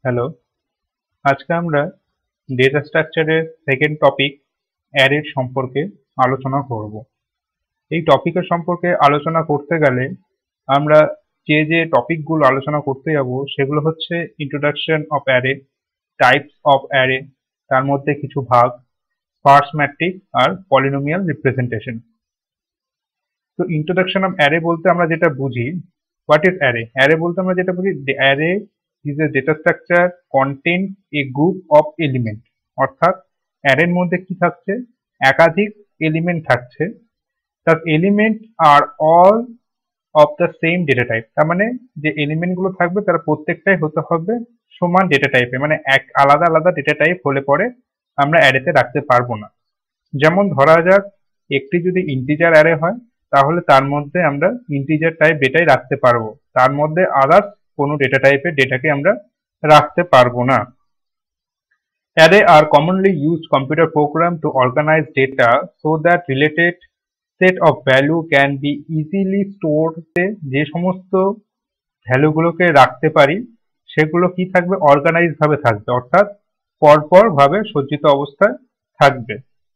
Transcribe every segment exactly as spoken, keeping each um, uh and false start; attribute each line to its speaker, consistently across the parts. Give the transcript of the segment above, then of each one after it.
Speaker 1: Hello, আজকে আমরা data স্ট্রাকচারের সেকেন্ড টপিক অ্যারের সম্পর্কে আলোচনা করব। এই টপিকের সম্পর্কে আলোচনা করতে গেলে আমরা যে যে টপিকগুলো আলোচনা করতে যাব সেগুলো হচ্ছে introduction of array, types of array, তার মধ্যে কিছু ভাগ, স্পার্স ম্যাট্রিক আর পলিনোমিয়াল রিপ্রেজেন্টেশন। তো ইন্ট্রোডাকশন অফ অ্যারে বলতে আমরা যেটা বুঝি, হোয়াট ইজ অ্যারে? অ্যারে বলতে আমরা যেটা বুঝি, array is a data structure contain a group of element. অর্থাৎ অ্যারের মধ্যে কি থাকছে? একাধিক এলিমেন্ট থাকছে। তার element are all of the same data type. তার মানে যে এলিমেন্ট গুলো থাকবে তারা প্রত্যেকটাই হতে হবে সমান ডেটা টাইপের, মানে এক আলাদা আলাদা ডেটা টাইপ হলে পরে আমরা অ্যারেতে রাখতে পারবো না। যেমন ধরা যাক একটি যদি ইন্টিজার অ্যারে হয় তাহলে তার মধ্যে আমরা ইন্টিজার টাইপ ডেটাই রাখতে পারবো, তার মধ্যে আদার্স কোনো ডেটা টাইপের ডেটাকে আমরা রাখতে পারবো না। Array are commonly used computer program to organize data so that related set of value can be easily stored. যে সমস্ত ভ্যালুগুলোকে রাখতে পারি সেগুলো কি থাকবে? অর্গানাইজ ভাবে থাকবে, অর্থাৎ পরপর ভাবে সজ্জিত অবস্থায় থাকবে।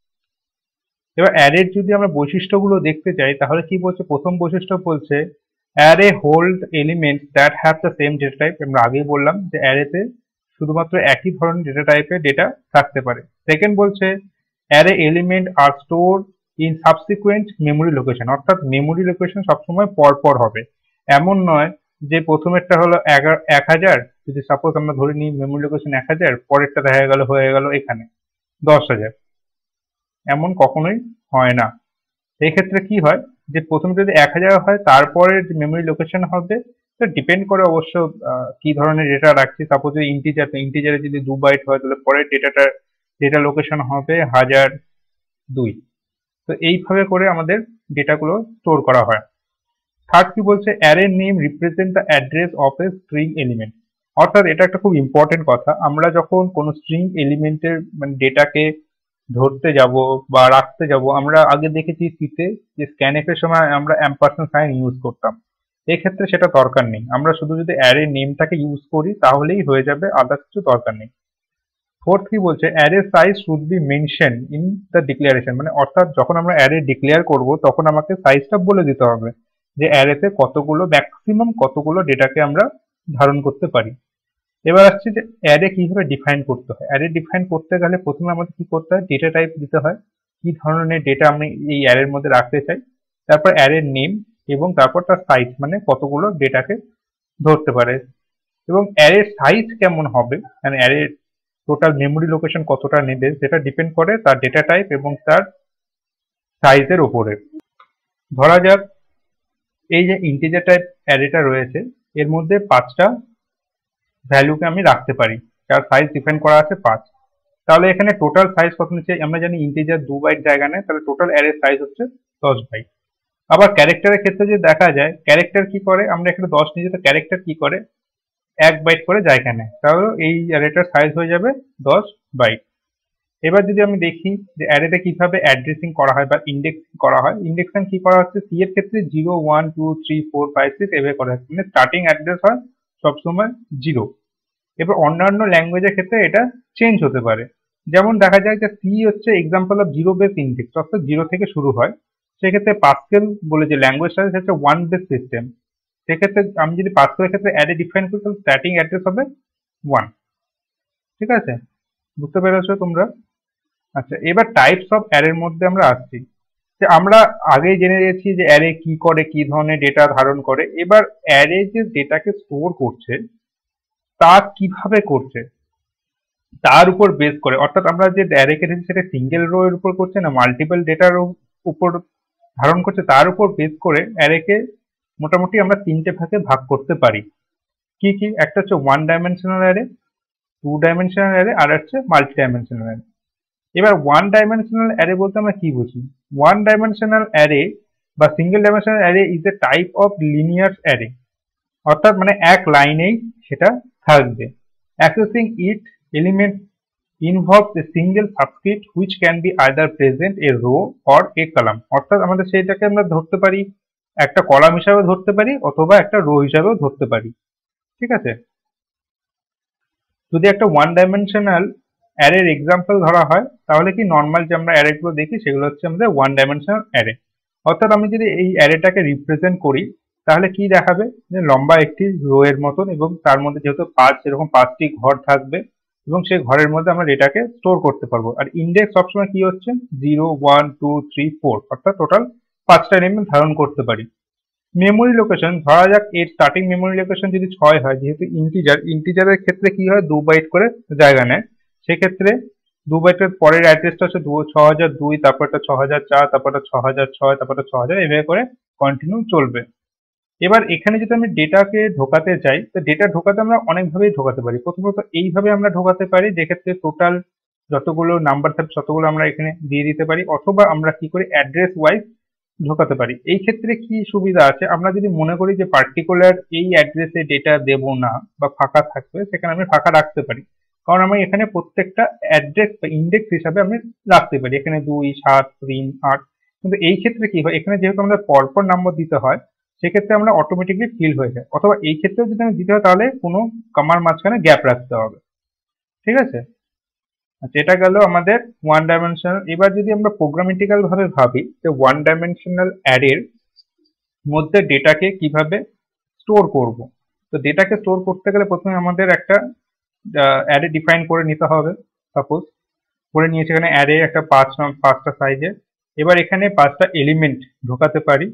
Speaker 1: এবার অ্যারের যদি আমরা বৈশিষ্ট্যগুলো দেখতে চাই তাহলে কি বলছে? প্রথম বৈশিষ্ট্য বলছে array hold elements that have the same data type. আমরা আগেই বললাম যে অ্যারেতে শুধুমাত্র একই ধরনের ডেটা টাইপের ডেটা থাকতে পারে। সেকেন্ড বলছে array element are store in subsequent memory location, অর্থাৎ মেমোরি লোকেশন সবসময় পরপর হবে। এমন নয় যে প্রথমেরটা হলো এক হাজার, যদি সাপোজ আমরা ধরে নিই মেমোরি লোকেশন এক হাজার, পরেরটা দেখা গেল হয়ে গেল এখানে দশ হাজার, এমন কখনোই হয় না। এই ক্ষেত্রে কি হয় যে প্রথমে যদি এক হাজার হয় তারপরে যে মেমোরি লোকেশন হবে সেটা ডিপেন্ড করে অবশ্য কি ধরনের ডেটা রাখছি। সাপোজ যদি ইন্টিজার, ইন্টিজারে যদি দু বাইট হয় তাহলে পরের ডেটাটা ডেটা লোকেশন হবে হাজার দুই। তো এইভাবে করে আমাদের ডেটাগুলো স্টোর করা হয়। থার্ড কি বলছে? Array name represent the address of a string element. অর্থাৎ এটা একটা খুব ইম্পর্টেন্ট কথা। আমরা যখন কোনো স্ট্রিং এলিমেন্টের মানে ডেটাকে ধরতে যাব বা রাখতে যাব, আমরা আগে দেখেছি সিতে যে স্ক্যানএফ এর সময় আমরা অ্যাম্পারসেন্ড সাইন ইউজ করতাম। এক্ষেত্রে সেটা দরকার নেই, আমরা শুধু যদি অ্যারে নেমটাকে ইউজ করি তাহলেই হয়ে যাবে, আদার্স কিছু দরকার নেই। ফোর্থ কি বলছে? Array size should be mention in the declaration. মানে অর্থাৎ যখন আমরা অ্যারে ডিক্লেয়ার করব তখন আমাকে সাইজটা বলে দিতে হবে যে অ্যারেতে কতগুলো ম্যাক্সিমাম কতগুলো ডেটাকে আমরা ধারণ করতে পারি। এবার আসছে যে অ্যারে কিভাবে ডিফাইন করতে হয়। অ্যারে ডিফাইন করতে গেলে প্রথমে আমাদের কি করতে হয়? ডেটা টাইপ দিতে হয়, কি ধরনের ডেটা আমি এই অ্যারের মধ্যে রাখতে চাই, তারপর অ্যারের নেম এবং তারপর তার সাইজ, মানে কতগুলো ডেটাকে ধরতে পারে। এবং অ্যারের সাইজ কেমন হবে, মানে অ্যারের টোটাল মেমোরি লোকেশন কতটা নেবে সেটা ডিপেন্ড করে তার ডেটা টাইপ এবং তার সাইজের উপরে। ধরা যাক এই যে ইন্টিজার টাইপ অ্যারেটা রয়েছে এর মধ্যে পাঁচটা ভ্যালুকে আমি রাখতে পারি, যার সাইজ ডিফাইন করা আছে পাঁচ। তাহলে এখানে টোটাল সাইজ কত নিচ্ছে? আমরা জানি ইন্টিজার দু বাইট জায়গা নেয়, তাহলে টোটাল অ্যারের সাইজ হচ্ছে দশ বাইট। আবার ক্যারেক্টারের ক্ষেত্রে যদি দেখা যায়, ক্যারেক্টার কি করে? আমরা এখানে দশ নিয়েছি, তো ক্যারেক্টার কি করে? এক বাইট করে জায়গা নেয়, তাহলে এই অ্যারেটার সাইজ হয়ে যাবে দশ বাইট। এবার যদি আমি দেখি যে অ্যারেটা কিভাবে অ্যাড্রেসিং করা হয় বা ইন্ডেক্সিং করা হয়, ইন্ডেক্সিং কি করা হচ্ছে? সি এর ক্ষেত্রে zero one two three four five six এভাবে করা হচ্ছে, মানে স্টার্টিং অ্যাড্রেস হয় সবসময় জিরো। এবার অন্যান্য ল্যাঙ্গুয়েজের ক্ষেত্রে এটা চেঞ্জ হতে পারে। যেমন দেখা যায় যে সি হচ্ছে example of zero base index, অর্থাৎ জিরো থেকে শুরু হয়। সেক্ষেত্রে পাস্কেল বলে যে ল্যাঙ্গুয়েজটা আছে সেটা ওয়ান বেস সিস্টেম। সেক্ষেত্রে আমি যদি পাস্কেলের ক্ষেত্রে অ্যারে ডিফাইন করি তাহলে স্টার্টিং অ্যাড্রেস হবে ওয়ান। ঠিক আছে, বুঝতে পেরেছো তোমরা? আচ্ছা, এবার টাইপস অফ অ্যারের মধ্যে আমরা আসছি। যে আমরা আগেই জেনে গেছি যে অ্যারে কি করে, কি ধরনের ডেটা ধারণ করে। এবার অ্যারে যে ডেটাকে স্টোর করছে তা কিভাবে করছে তার উপর বেস করে, অর্থাৎ আমরা যে অ্যারেকে দেখছি সেটা সিঙ্গেল রো এর উপর করছে না মাল্টিপল ডেটার উপর ধারণ করছে, তার উপর বেস করে অ্যারেকে মোটামুটি আমরা তিনটে ভাগে ভাগ করতে পারি। কি কি? একটা হচ্ছে one dimensional array, two dimensional array, আর হচ্ছে মাল্টি ডাইমেনশনাল অ্যারে। এবার ওয়ান ডাইমেনশনাল অ্যারে বলতে আমরা কি বুঝি? ওয়ান ডাইমেনশনাল অ্যারে বা single dimensional array is a type of linear array, অর্থাৎ মানে এক লাইনেই সেটা থাকবে। Accessing it element involves a single subscript which can be either present a row or a column, অর্থাৎ আমাদের সেইটাকে আমরা ধরতে পারি একটা কলাম হিসাবে ধরতে পারি অথবা একটা রো হিসাবেও ধরতে পারি। ঠিক আছে, যদি একটা ওয়ান ডাইমেনশনাল অ্যারের এক্সাম্পল ধরা হয় তাহলে কি নর্মাল যে আমরা অ্যারে গুলো দেখি সেগুলো হচ্ছে আমাদের ওয়ান ডাইমেনশনাল অ্যারে। অর্থাৎ আমি যদি এই অ্যারেটাকে রিপ্রেজেন্ট করি তাহলে কি দেখাবে, যে লম্বা একটি রো এর মতন, এবং তার মধ্যে যেহেতু পাঁচ এরকম পাঁচটি ঘর থাকবে এবং সেই ঘরের মধ্যে আমরা ডেটাকে স্টোর করতে পারবো। আর ইন্ডেক্স সবসময় কি হচ্ছে zero one two three four, অর্থাৎ টোটাল পাঁচটা এলিমেন্ট ধারণ করতে পারি। মেমোরি লোকেশন ধরা যাক এর স্টার্টিং মেমোরি লোকেশন যদি ছয় হয়, যেহেতু ইন্টিজার, ইন্টিজারের ক্ষেত্রে কি হয় দু বাইট করে জায়গা নেয়, সেক্ষেত্রে দু বাইটের পরের অ্যাড্রেসটা হচ্ছে ছ হাজার দুই, তারপরটা ছ হাজার চার, তারপরটা ছ হাজার ছয়, তারপরটা ছ হাজার, এভাবে করে কন্টিনিউ চলবে। এবার এখানে যদি আমি ডেটাকে ঢোকাতে চাই, তো ডেটা ঢোকাতে আমরা অনেকভাবেই ঢোকাতে পারি। প্রথমত এইভাবে আমরা ঢোকাতে পারি, যেক্ষেত্রে টোটাল যতগুলো নাম্বার থাকবে ততগুলো আমরা এখানে দিয়ে দিতে পারি, অথবা আমরা কি করি অ্যাড্রেস ওয়াইজ ঢোকাতে পারি। এই ক্ষেত্রে কি সুবিধা আছে, আমরা যদি মনে করি যে পার্টিকুলার এই অ্যাড্রেসে ডেটা দেব না বা ফাঁকা থাকবে, সেখানে আমি ফাঁকা রাখতে পারি, কারণ আমি এখানে প্রত্যেকটা অ্যাড্রেস বা ইন্ডেক্স হিসাবে আমি রাখতে পারি, এখানে দুই, সাত, তিন, আট। কিন্তু এই ক্ষেত্রে কি হয়, এখানে যেহেতু আমাদের পরপর নাম্বার দিতে হয়, সেক্ষেত্রে আমরা অটোমেটিকলি ফিল হয়ে যায়, অথবা এই ক্ষেত্রেও যদি আমি দিতে হয় তাহলে কোনো কমার মাঝখানে গ্যাপ রাখতে হবে। ঠিক আছে, আচ্ছা এটা গেল আমাদের ওয়ান ডাইমেনশনাল। এবার যদি আমরা প্রোগ্রামেটিক্যাল ভাবে ভাবি যে ওয়ান ডাইমেনশনাল অ্যারের মধ্যে ডেটাকে কিভাবে স্টোর করব। তো ডেটাকে স্টোর করতে গেলে প্রথমে আমাদের একটা অ্যারে ডিফাইন করে নিতে হবে। সাপোজ করে নিয়েছি এখানে অ্যারে একটা পাঁচ পাঁচটা সাইজের। এবার এখানে পাঁচটা এলিমেন্ট ঢোকাতে পারি,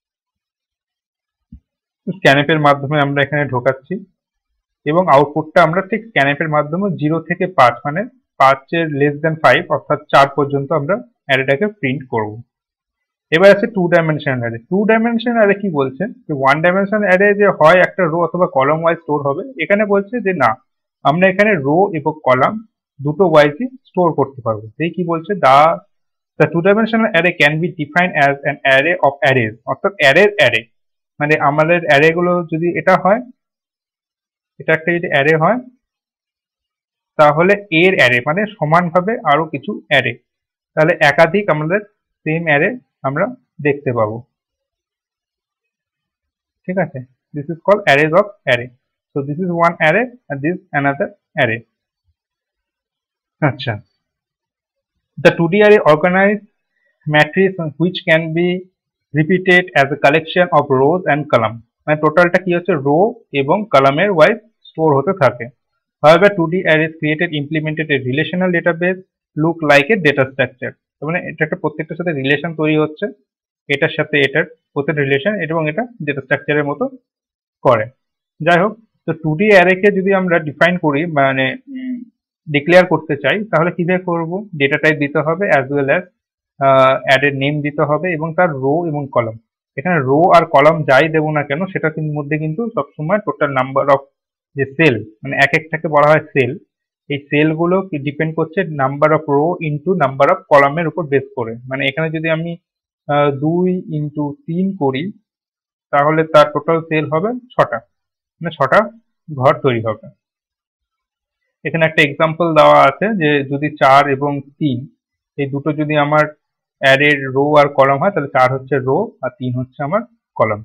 Speaker 1: স্ক্যানএফ এর মাধ্যমে আমরা এখানে ঢোকাচ্ছি, এবং আউটপুটটা আমরা ঠিক স্ক্যানএফ এর মাধ্যমে জিরো থেকে পাঁচ, মানে পাঁচের লেস দেন ফাইভ অর্থাৎ চার পর্যন্ত আমরা অ্যারেটাকে প্রিন্ট করব। এবার আছে two dimensional array. Two dimensional array কি বলছে, যে ওয়ান ডাইমেনশনাল অ্যারে যে হয় একটা রো অথবা কলাম ওয়াইজ স্টোর হবে, এখানে বলছে যে না, আমরা এখানে রো এবং কলাম দুটো ওয়াইজই স্টোর করতে পারবো। সেই কি বলছে, the the two dimensional array can be defined as an array of arrays, অর্থাৎ অ্যারের অ্যারে, মানে আমাদের অ্যারে গুলো যদি এটা হয়, এটা একটা যদি অ্যারে হয়, তাহলে এর অ্যারে মানে সমানভাবে আরো কিছু অ্যারে, তাহলে একাধিক আমাদের সেম অ্যারে আমরা দেখতে পাবো। ঠিক আছে, this is called arrays of array. So this is one array and this another array. আচ্ছা, the two D array organized matrix which can be repeated as a collection of rows and column, মানে টোটালটা কি হচ্ছে rho এবং কলামের wise store হতে থাকে। However, two D arrays created implemented a relational database look like a data structure, মানে এটা একটা প্রত্যেকটার সাথে রিলেশন তৈরি হচ্ছে, এটার সাথে এটার প্রত্যেকটা রিলেশন, এবং এটা ডেটা স্ট্রাকচারের মতো করে। যাই হোক, তো টু ডি অ্যারেকে যদি আমরা ডিফাইন করি, মানে ডিক্লেয়ার করতে চাই, তাহলে কিভাবে করব, ডেটা টাইপ দিতে হবে অ্যাজ ওয়েল অ্যাজ অ্যাডের নেম দিতে হবে, এবং তার রো এবং কলাম। এখানে রো আর কলাম যাই দেবো না কেন, সেটার মধ্যে কিন্তু সবসময় টোটাল নাম্বার অফ যে সেল, মানে এক একটাকে বলা হয় সেল, এই সেলগুলো কি ডিপেন্ড করছে number of row into number of কলামের উপর বেস করে। মানে এখানে যদি আমি দুই ইন্টু তিন করি, তাহলে তার টোটাল সেল হবে ছটা, মানে ছটা ঘর তৈরি হবে। এখানে একটা এক্সাম্পল দেওয়া আছে যে যদি চার এবং তিন এই দুটো যদি আমার অ্যারের রো আর কলাম হয়, তাহলে চার হচ্ছে রো আর তিন হচ্ছে আমার কলাম।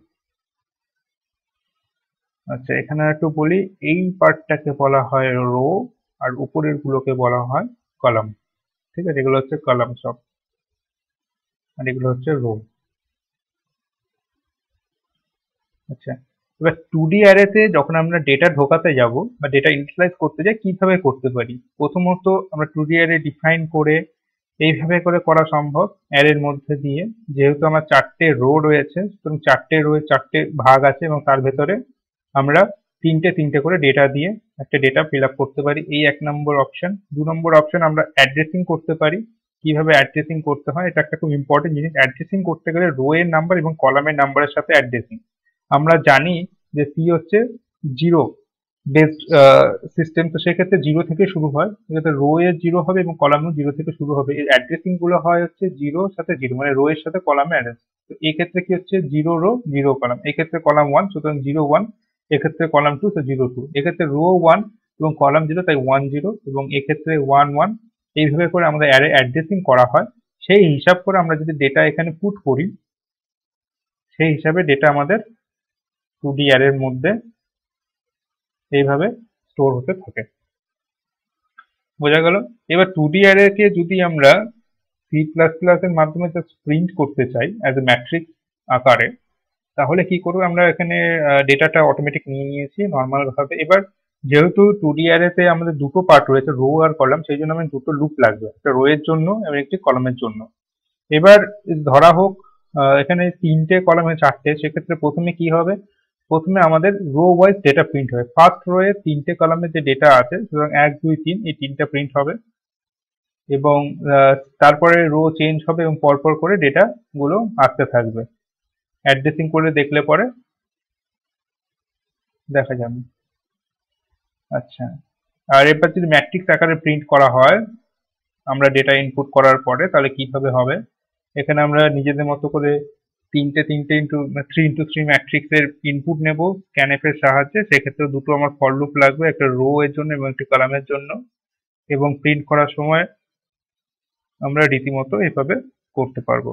Speaker 1: আচ্ছা, এখানে একটু বলি, এই পার্টটাকে বলা হয় রো আর উপরের গুলোকে বলা হয় কলাম। ঠিক আছে, এগুলো হচ্ছে কলাম সব, আর এগুলো হচ্ছে রো। আচ্ছা, এবার টু ডি অ্যারেতে যখন আমরা ডেটা ঢোকাতে যাব বা ডেটা ইনিশিয়ালাইজ করতে যাই, কিভাবে করতে পারি। প্রথমত আমরা টু ডি অ্যারে ডিফাইন করে এইভাবে করে করা সম্ভব অ্যারের মধ্যে দিয়ে, যেহেতু আমার চারটে রো রয়েছে, সুতরাং চারটে রো চারটে ভাগ আছে, এবং তার ভেতরে আমরা তিনটে তিনটে করে ডেটা দিয়ে একটা ডেটা ফিল আপ করতে পারি, এই এক নম্বর অপশন। দু নম্বর অপশন, আমরা অ্যাড্রেসিং করতে পারি। কিভাবে অ্যাড্রেসিং করতে হয়, এটা একটা খুব ইম্পর্টেন্ট জিনিস। অ্যাড্রেসিং করতে গেলে রো এর নাম্বার এবং কলামের নাম্বারের সাথে অ্যাড্রেসিং। আমরা জানি যে সি হচ্ছে জিরো বেসড সিস্টেম, তো সেক্ষেত্রে জিরো থেকে শুরু হয়, সেক্ষেত্রে রো এর জিরো হবে এবং কলামও জিরো থেকে শুরু হবে। এই অ্যাড্রেসিং গুলো হয় হচ্ছে জিরোর সাথে জিরো, মানে রো এর সাথে কলামে অ্যাড্রেস। তো এই ক্ষেত্রে কি হচ্ছে জিরো রো জিরো কলাম, এক্ষেত্রে কলাম ওয়ান, সুতরাং জিরো ওয়ান, এক্ষেত্রে কলাম টু, তো জিরো টু, এক্ষেত্রে রো ওয়ান এবং কলাম জিরো, তাই ওয়ান জিরো, এবং এক্ষেত্রে ওয়ান ওয়ান। এইভাবে করে আমাদের অ্যারে অ্যাড্রেসিং করা হয়। সেই হিসাব করে আমরা যদি ডেটা এখানে পুট করি, সেই হিসাবে ডেটা আমাদের টু ডি অ্যারের মধ্যে এইভাবে স্টোর হতে থাকে। বোঝা গেল? এবার টু ডি অ্যারে কে যদি আমরা সি প্লাস প্লাস এর মাধ্যমে জাস্ট প্রিন্ট করতে চাই অ্যাজ এ ম্যাট্রিক্স আকারে, তাহলে কি করবো, আমরা এখানে ডেটাটা অটোমেটিক নিয়ে নিয়েছি নর্মাল ভাবে। এবার যেহেতু টু ডি অ্যারেতে আমাদের দুটো পার্ট রয়েছে, রো আর কলাম, সেই জন্য আমার দুটো লুপ লাগবে, একটা রো এর জন্য এবং একটি কলামের জন্য। এবার ধরা হোক আহ, এখানে তিনটে কলাম চারটে, সেক্ষেত্রে প্রথমে কি হবে, প্রথমে আমাদের রো ওয়াইজ ডেটা প্রিন্ট হবে। ফার্স্ট রো এর তিনটে কলামের যে ডেটা আছে, সুতরাং এক দুই তিন এই তিনটা প্রিন্ট হবে, এবং আহ, তারপরে রো চেঞ্জ হবে এবং পরপর করে ডেটা গুলো আসতে থাকবে। অ্যাড্রেসিং করে দেখলে পরে দেখা যাবে। আচ্ছা, আর এবার যদি ম্যাট্রিক্স আকারে প্রিন্ট করা হয় আমরা ডেটা ইনপুট করার পরে, তাহলে কিভাবে হবে, এখানে আমরা নিজেদের মতো করে তিনটে তিনটে into three into three matrix এর ইনপুট নেব স্ক্যানএফ এর সাহায্যে। সেক্ষেত্রে দুটো আমার ফর লুপ লাগবে, একটা রো এর জন্য এবং একটি কলামের জন্য, এবং প্রিন্ট করার সময় আমরা রীতিমতো এভাবে করতে পারবো।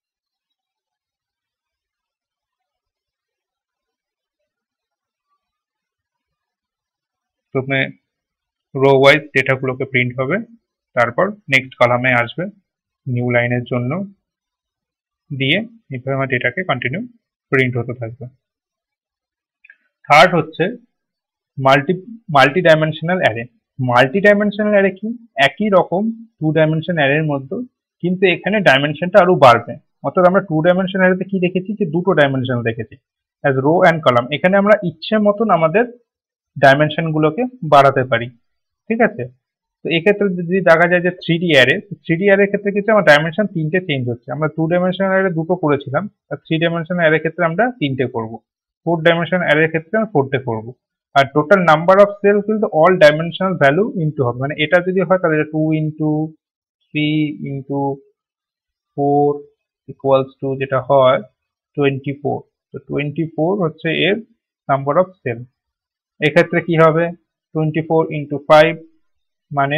Speaker 1: প্রথমে রো ওয়াইজ ডেটাগুলোকে প্রিন্ট হবে, তারপর নেক্সট কলামে আসবে নিউ লাইনের জন্য, দিয়ে এইভাবে আমার ডেটাকে কন্টিনিউ প্রিন্ট হতে থাকবে। থার্ড হচ্ছে multi multi dimensional array. Multi dimensional array কি, একই রকম টু ডাইমেনশন অ্যারের মধ্যে, কিন্তু এখানে ডাইমেনশনটা আরো বাড়বে। অর্থাৎ আমরা টু ডাইমেনশন অ্যারেতে কি দেখেছি, যে দুটো ডাইমেনশন দেখেছি অ্যাজ রো অ্যান্ড কলাম। এখানে আমরা ইচ্ছে মতন আমাদের ডাইমেনশন গুলোকে বাড়াতে পারি, ঠিক আছে? তো এক্ষেত্রে যদি দেখা যায় যে three D array, three D অ্যারের ক্ষেত্রে কিছু আমার ডাইমেনশন তিনটে চেঞ্জ হচ্ছে। আমরা টু ডাইমেনশন অ্যারে দুটো করেছিলাম, আর থ্রি ডাইমেনশন অ্যারের ক্ষেত্রে আমরা তিনটে করব, ফোর ডাইমেনশন অ্যারের ক্ষেত্রে আমরা ফোরটে করব। আর টোটাল নাম্বার অফ সেল কিন্তু অল ডাইমেনশনাল ভ্যালু ইনটু হবে, মানে এটা যদি হয় তাহলে two into three into four equals two যেটা হয় টোয়েন্টি ফোর। তো টোয়েন্টি ফোর হচ্ছে এর নাম্বার অফ সেল। এক্ষেত্রে কি হবে, টোয়েন্টি ফোর ইন্টু ফাইভ মানে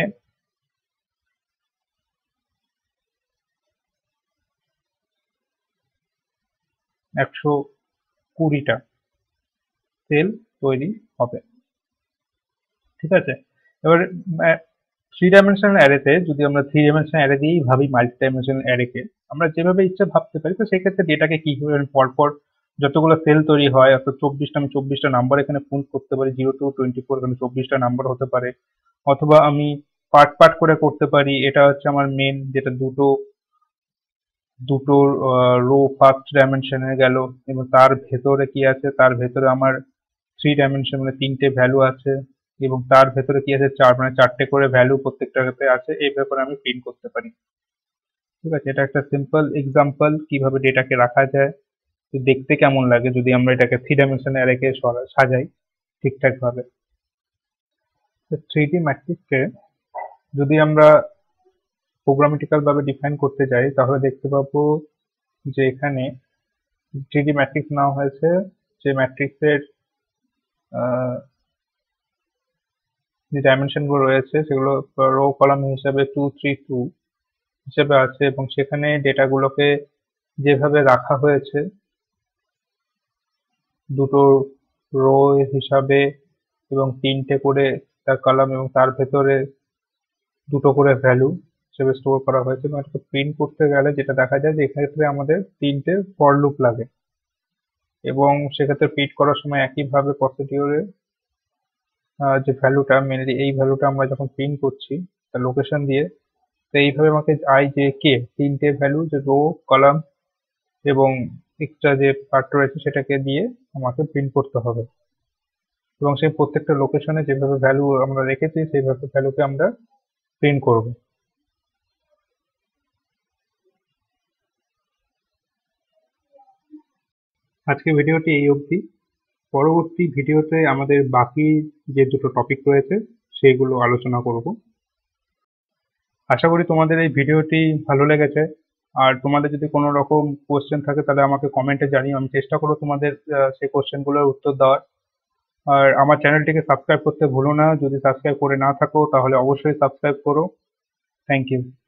Speaker 1: একশো কুড়িটা সেল তৈরি হবে, ঠিক আছে? এবার থ্রি ডাইমেনশনাল অ্যারেতে যদি আমরা থ্রি ডাইমেনশনাল অ্যারে দিয়েই ভাবি মাল্টি ডাইমেনশনাল অ্যারেকে, আমরা যেভাবে ইচ্ছা ভাবতে পারি। তো সেক্ষেত্রে ডেটাকে কি করে পরপর যতগুলো সেল তৈরি হয়, অর্থাৎ চব্বিশটা, আমি চব্বিশটা নাম্বার এখানে প্রিন্ট করতে পারি, জিরো টু টোয়েন্টি ফোর এখানে চব্বিশটা নাম্বার হতে পারে, অথবা আমি পার্ট পার্ট করে করতে পারি। এটা হচ্ছে আমার মেন, যেটা দুটো দুটো রো ফার্স্ট ডাইমেনশনে গেল, এবং তার ভেতরে কি আছে, তার ভেতরে আমার থ্রি ডাইমেনশন মানে তিনটে ভ্যালু আছে, এবং তার ভেতরে কি আছে, চার মানে চারটে করে ভ্যালু প্রত্যেকটাতে আছে। এই ব্যাপারে আমি প্রিন্ট করতে পারি, ঠিক আছে? এটা একটা সিম্পল এক্সাম্পল কিভাবে ডেটাকে রাখা যায়, দেখতে কেমন লাগে যদি আমরা এটাকে থ্রি ডাইমেনশন অ্যারেকে সাজাই ঠিকঠাক ভাবে। থ্রি ডি ম্যাট্রিক্সকে যদি আমরা প্রোগ্রামেটিক্যাল ভাবে ডিফাইন করতে যাই, তাহলে দেখতে পাবো যে এখানে থ্রি ডি ম্যাট্রিক্স নেওয়া হয়েছে, যে ম্যাট্রিক্সের যে ডাইমেনশন গুলো রয়েছে সেগুলো রো কলাম হিসাবে টু থ্রি টু হিসেবে আছে, এবং সেখানে ডেটাগুলোকে যেভাবে রাখা হয়েছে দুটো রো হিসাবে, এবং তিনটে করে তার কলাম, এবং তার ভেতরে দুটো করে ভ্যালু হিসেবে স্টোর করা হয়েছে। এবং এটাকে প্রিন্ট করতে গেলে যেটা দেখা যায় যে এক্ষেত্রে আমাদের তিনটে ফর লুপ লাগে, এবং সেক্ষেত্রে প্রিন্ট করার সময় একইভাবে প্রসিডিওরে যে ভ্যালুটা, মেনলি এই ভ্যালুটা আমরা যখন প্রিন্ট করছি তার লোকেশন দিয়ে, তো এইভাবে আমাকে আই জে কে তিনটে ভ্যালু, যে রো কলাম এবং এক্সট্রা যে পার্ট রয়েছে সেটাকে দিয়ে আমাকে প্রিন্ট করতে হবে, এবং সেই প্রত্যেকটা লোকেশনে যেভাবে ভ্যালু আমরা রেখেছি সেইভাবে ভ্যালুকে আমরা প্রিন্ট করব। আজকে ভিডিওটি এই অবধি। পরবর্তী ভিডিওতে আমাদের বাকি যে দুটো টপিক রয়েছে সেইগুলো আলোচনা করব। আশা করি তোমাদের এই ভিডিওটি ভালো লেগেছে, আর তোমাদের যদি কোনো রকম কোশ্চেন থাকে তাহলে আমাকে কমেন্টে জানিও, আমি চেষ্টা করবো তোমাদের সেই কোশ্চেনগুলোর উত্তর দেওয়ার। আর আমার চ্যানেলটিকে সাবস্ক্রাইব করতে ভুলো না, যদি সাবস্ক্রাইব করে না থাকো তাহলে অবশ্যই সাবস্ক্রাইব করো। Thank you.